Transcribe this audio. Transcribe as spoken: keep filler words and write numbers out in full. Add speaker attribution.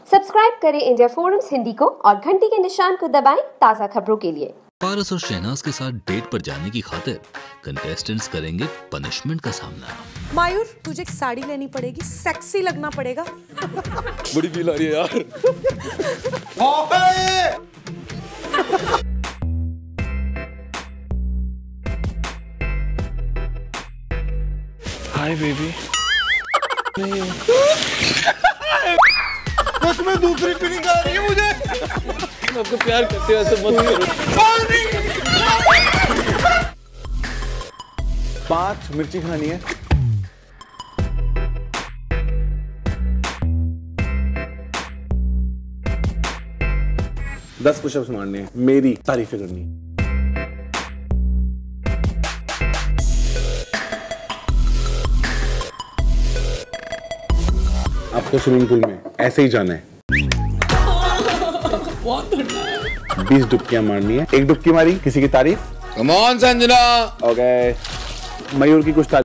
Speaker 1: Subscribe करें India forums Hindi को और घंटी के निशान को दबाएं ताज़ा खबरों के लिए।
Speaker 2: पारस और शहनाज के साथ डेट पर जाने की खातिर कंटेस्टेंट्स करेंगे पनिशमेंट का सामना।
Speaker 3: मायूर, तुझे एक साड़ी लेनी पड़ेगी, सेक्सी लगना पड़ेगा।
Speaker 4: बड़ी फील आ रही है यार। Hi baby. नहीं बस में दूसरी फीलिंग आ रही है मुझे। मैं आपको प्यार करते हो, ऐसे मत करो। पांच मिर्ची खानी है। दस पुशअप्स मारने हैं, मेरी तारीफें करनी है। आपको स्विमिंग पूल में ऐसे ही जाना है। बीस डुबकियां मारनी है। एक डुबकी मारी, किसी की तारीफ। Come on Sanjana. Okay, Mayur की कुछ तारीफ।